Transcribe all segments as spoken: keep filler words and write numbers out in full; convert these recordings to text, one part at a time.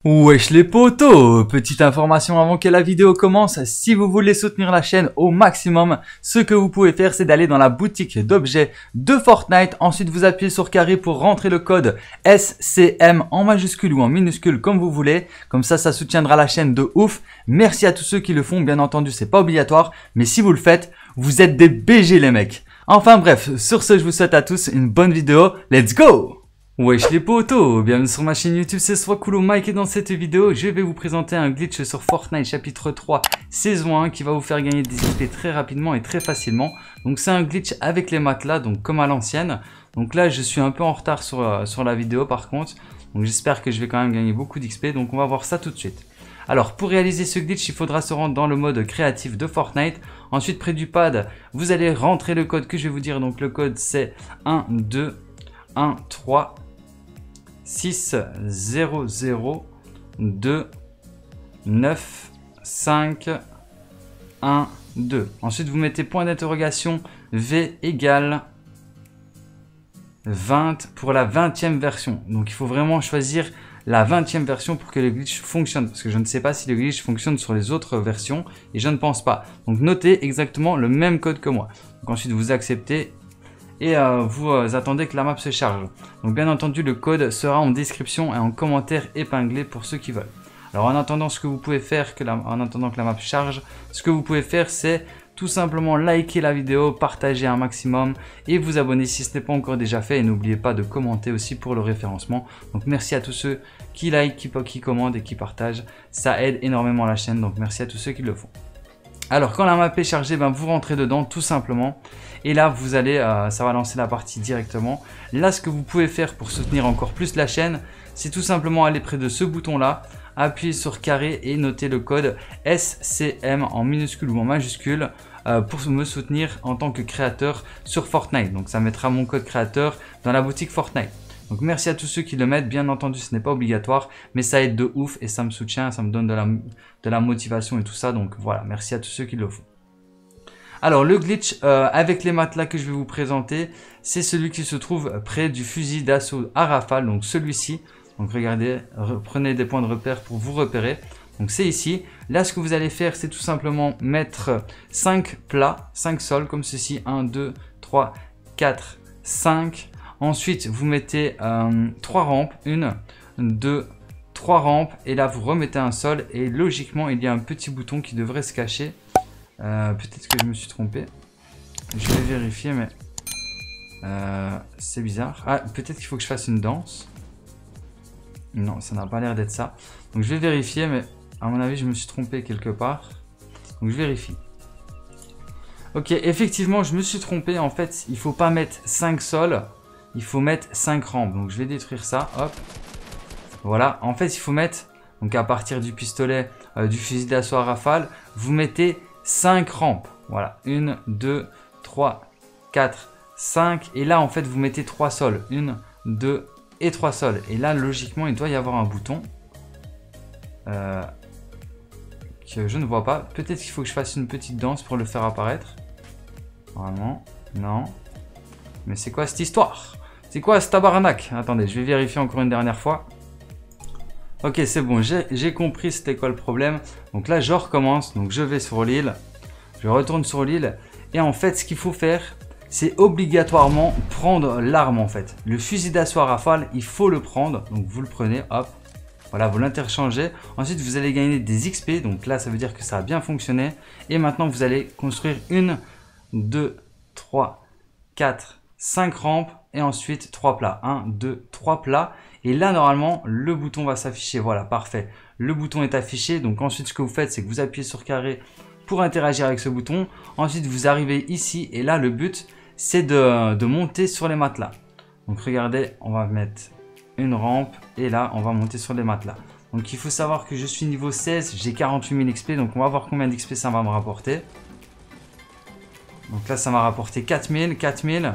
Wesh les potos, petite information avant que la vidéo commence, si vous voulez soutenir la chaîne au maximum, ce que vous pouvez faire c'est d'aller dans la boutique d'objets de Fortnite, ensuite vous appuyez sur carré pour rentrer le code S C M en majuscule ou en minuscule comme vous voulez, comme ça ça soutiendra la chaîne de ouf. Merci à tous ceux qui le font, bien entendu c'est pas obligatoire, mais si vous le faites, vous êtes des B G les mecs. Enfin bref, sur ce je vous souhaite à tous une bonne vidéo, let's go! Wesh les potos, bienvenue sur ma chaîne YouTube, c'est Swakulo Mike et dans cette vidéo, je vais vous présenter un glitch sur Fortnite chapitre trois saison un qui va vous faire gagner des X P très rapidement et très facilement. Donc c'est un glitch avec les matelas, donc comme à l'ancienne. Donc là je suis un peu en retard sur, euh, sur la vidéo par contre, donc j'espère que je vais quand même gagner beaucoup d'X P, donc on va voir ça tout de suite. Alors pour réaliser ce glitch, il faudra se rendre dans le mode créatif de Fortnite. Ensuite près du pad, vous allez rentrer le code que je vais vous dire, donc le code c'est un deux un trois six zéro zéro deux neuf cinq un deux. Ensuite vous mettez point d'interrogation V égale vingt pour la vingtième version. Donc il faut vraiment choisir la vingtième version pour que le glitch fonctionne, parce que je ne sais pas si le glitch fonctionne sur les autres versions et je ne pense pas. Donc notez exactement le même code que moi. Donc ensuite vous acceptez et euh, vous euh, attendez que la map se charge. Donc bien entendu le code sera en description et en commentaire épinglé pour ceux qui veulent. Alors en attendant ce que vous pouvez faire, que la, en attendant que la map charge, ce que vous pouvez faire c'est tout simplement liker la vidéo, partager un maximum et vous abonner si ce n'est pas encore déjà fait. Et n'oubliez pas de commenter aussi pour le référencement. Donc merci à tous ceux qui like, qui, qui commandent et qui partagent. Ça aide énormément la chaîne, donc merci à tous ceux qui le font. Alors quand la map est chargée, ben, vous rentrez dedans tout simplement. Et là vous allez, euh, ça va lancer la partie directement. Là ce que vous pouvez faire pour soutenir encore plus la chaîne, c'est tout simplement aller près de ce bouton là, appuyer sur carré et noter le code S C M en minuscule ou en majuscule euh, pour me soutenir en tant que créateur sur Fortnite. Donc ça mettra mon code créateur dans la boutique Fortnite. Donc merci à tous ceux qui le mettent, bien entendu ce n'est pas obligatoire, mais ça aide de ouf et ça me soutient, ça me donne de la, de la motivation et tout ça. Donc voilà, merci à tous ceux qui le font. Alors le glitch euh, avec les matelas que je vais vous présenter, c'est celui qui se trouve près du fusil d'assaut à rafale, donc celui-ci. Donc regardez, prenez des points de repère pour vous repérer. Donc c'est ici. Là ce que vous allez faire c'est tout simplement mettre cinq plats, cinq sols comme ceci, un, deux, trois, quatre, cinq. Ensuite vous mettez euh, trois rampes, une, deux, trois rampes et là vous remettez un sol et logiquement il y a un petit bouton qui devrait se cacher. Euh, peut-être que je me suis trompé. Je vais vérifier mais euh, c'est bizarre. Ah peut-être qu'il faut que je fasse une danse. Non, ça n'a pas l'air d'être ça. Donc je vais vérifier, mais à mon avis, je me suis trompé quelque part. Donc je vérifie. Ok, effectivement, je me suis trompé. En fait, il ne faut pas mettre cinq sols. Il faut mettre cinq rampes. Donc je vais détruire ça. Hop. Voilà. En fait, il faut mettre, donc à partir du pistolet, euh, du fusil d'assaut à rafale, vous mettez cinq rampes. Voilà. une, deux, trois, quatre, cinq. Et là, en fait, vous mettez trois sols. une, deux, et trois sols. Et là, logiquement, il doit y avoir un bouton euh, que je ne vois pas. Peut-être qu'il faut que je fasse une petite danse pour le faire apparaître. Normalement, non. Mais c'est quoi cette histoire? C'est quoi ce tabarnak? Attendez, je vais vérifier encore une dernière fois. Ok, c'est bon, j'ai compris c'était quoi le problème. Donc là, je recommence. Donc je vais sur l'île. Je retourne sur l'île. Et en fait, ce qu'il faut faire, c'est obligatoirement prendre l'arme en fait. Le fusil d'assaut à rafale, il faut le prendre. Donc vous le prenez, hop. Voilà, vous l'interchangez. Ensuite, vous allez gagner des X P. Donc là, ça veut dire que ça a bien fonctionné. Et maintenant, vous allez construire une, deux, trois, quatre, cinq rampes. Et ensuite, trois plats. un, deux, trois plats. Et là, normalement, le bouton va s'afficher. Voilà, parfait. Le bouton est affiché. Donc ensuite, ce que vous faites, c'est que vous appuyez sur carré pour interagir avec ce bouton. Ensuite, vous arrivez ici. Et là, le but, c'est de, de monter sur les matelas. Donc regardez, on va mettre une rampe et là on va monter sur les matelas. Donc il faut savoir que je suis niveau seize, j'ai quarante-huit mille X P, donc on va voir combien d'X P ça va me rapporter. Donc là ça m'a rapporté quatre mille, quatre mille.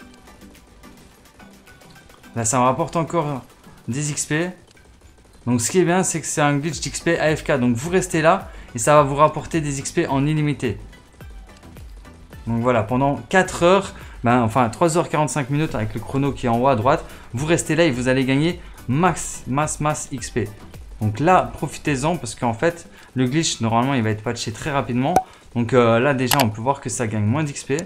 Là ça me rapporte encore des X P. Donc ce qui est bien c'est que c'est un glitch d'X P A F K, donc vous restez là et ça va vous rapporter des X P en illimité. Donc voilà, pendant quatre heures, ben, enfin trois heures quarante-cinq minutes avec le chrono qui est en haut à droite, vous restez là et vous allez gagner max, masse, masse X P. Donc là, profitez-en parce qu'en fait, le glitch, normalement, il va être patché très rapidement. Donc euh, là, déjà, on peut voir que ça gagne moins d'X P.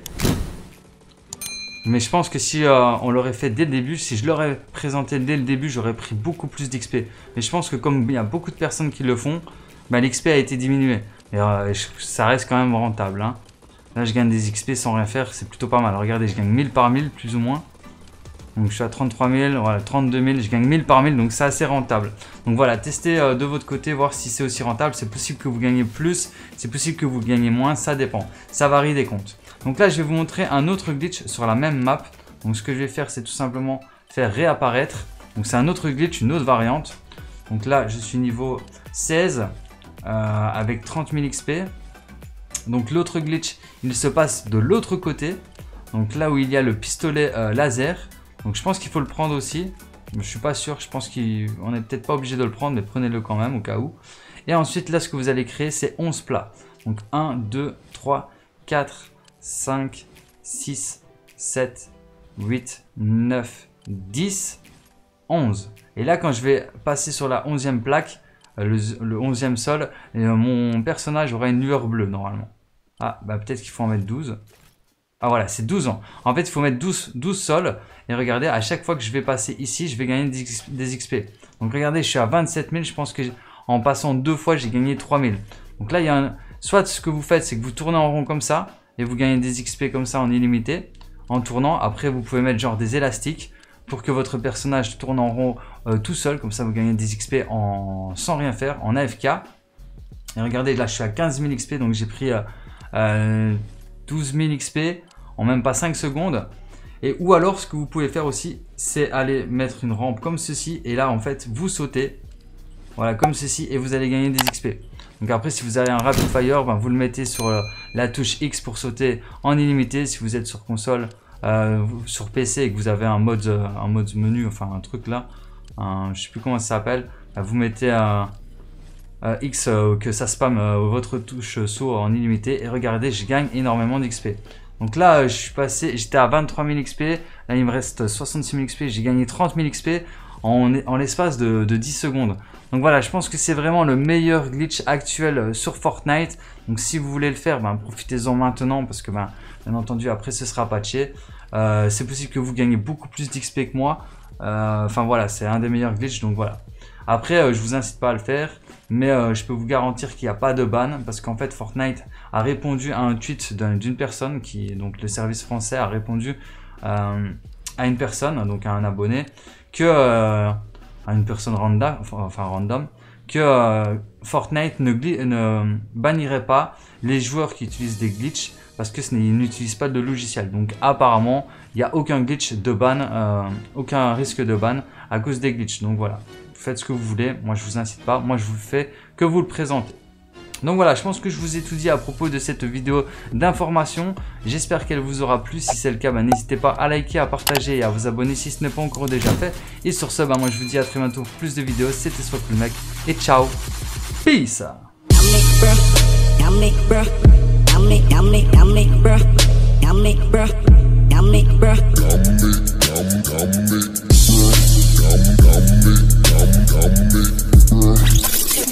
Mais je pense que si euh, on l'aurait fait dès le début, si je l'aurais présenté dès le début, j'aurais pris beaucoup plus d'X P. Mais je pense que comme il y a beaucoup de personnes qui le font, bah, l'X P a été diminué. Et euh, ça reste quand même rentable. Hein. Là, je gagne des X P sans rien faire, c'est plutôt pas mal. Regardez, je gagne mille par mille, plus ou moins. Donc je suis à trente-trois mille, voilà, trente-deux mille, je gagne mille par mille, donc c'est assez rentable. Donc voilà, testez euh, de votre côté, voir si c'est aussi rentable. C'est possible que vous gagnez plus, c'est possible que vous gagnez moins, ça dépend. Ça varie des comptes. Donc là, je vais vous montrer un autre glitch sur la même map. Donc ce que je vais faire, c'est tout simplement faire réapparaître. Donc c'est un autre glitch, une autre variante. Donc là, je suis niveau seize euh, avec trente mille X P. Donc l'autre glitch, il se passe de l'autre côté. Donc là où il y a le pistolet euh, laser. Donc je pense qu'il faut le prendre aussi. Je ne suis pas sûr, je pense qu'on n'est peut-être pas obligé de le prendre, mais prenez-le quand même au cas où. Et ensuite, là, ce que vous allez créer, c'est onze plats. Donc un, deux, trois, quatre, cinq, six, sept, huit, neuf, dix, onze. Et là, quand je vais passer sur la onzième plaque, le, le onzième sol, mon personnage aura une lueur bleue normalement. Ah, bah peut-être qu'il faut en mettre douze. Ah voilà, c'est douze ans. En fait, il faut mettre douze, douze sols. Et regardez, à chaque fois que je vais passer ici, je vais gagner des X P. Donc regardez, je suis à vingt-sept mille. Je pense que en passant deux fois, j'ai gagné trois mille. Donc là, il y a un... soit ce que vous faites, c'est que vous tournez en rond comme ça. Et vous gagnez des X P comme ça en illimité. En tournant, après, vous pouvez mettre genre des élastiques. Pour que votre personnage tourne en rond euh, tout seul. Comme ça, vous gagnez des X P en... sans rien faire, en A F K. Et regardez, là, je suis à quinze mille X P. Donc j'ai pris euh, euh, douze mille X P. En même pas cinq secondes. Et ou alors ce que vous pouvez faire aussi, c'est aller mettre une rampe comme ceci. Et là en fait vous sautez. Voilà comme ceci et vous allez gagner des X P. Donc après si vous avez un rapid fire, ben, vous le mettez sur euh, la touche X pour sauter en illimité. Si vous êtes sur console, euh, sur P C et que vous avez un mode, euh, un mode menu, enfin un truc là. Un, je sais plus comment ça s'appelle. Ben, vous mettez un... Euh, X euh, que ça spamme euh, votre touche saut en illimité. Et regardez, je gagne énormément d'X P. Donc là, je suis passé, j'étais à vingt-trois mille X P. Là, il me reste soixante-six mille X P. J'ai gagné trente mille X P en, en l'espace de, de dix secondes. Donc voilà, je pense que c'est vraiment le meilleur glitch actuel sur Fortnite. Donc si vous voulez le faire, ben, profitez-en maintenant parce que ben, bien entendu, après, ce sera patché. Euh, c'est possible que vous gagnez beaucoup plus d'X P que moi. Euh, enfin voilà, c'est un des meilleurs glitches. Donc voilà. Après, euh, je vous incite pas à le faire, mais euh, je peux vous garantir qu'il n'y a pas de ban parce qu'en fait, Fortnite a répondu à un tweet d'une personne qui, donc le service français a répondu euh, à une personne, donc à un abonné, que euh, à une personne random, enfin random, que euh, Fortnite ne, ne bannirait pas les joueurs qui utilisent des glitches parce qu'ils n'utilisent pas de logiciel. Donc apparemment, il n'y a aucun glitch de ban, euh, aucun risque de ban à cause des glitches. Donc voilà. Faites ce que vous voulez, moi je vous incite pas, moi je vous le fais que vous le présentez. Donc voilà, je pense que je vous ai tout dit à propos de cette vidéo d'information. J'espère qu'elle vous aura plu. Si c'est le cas, bah, n'hésitez pas à liker, à partager et à vous abonner si ce n'est pas encore déjà fait. Et sur ce, bah, moi je vous dis à très bientôt pour plus de vidéos. C'était SwagCoolMec et ciao, peace.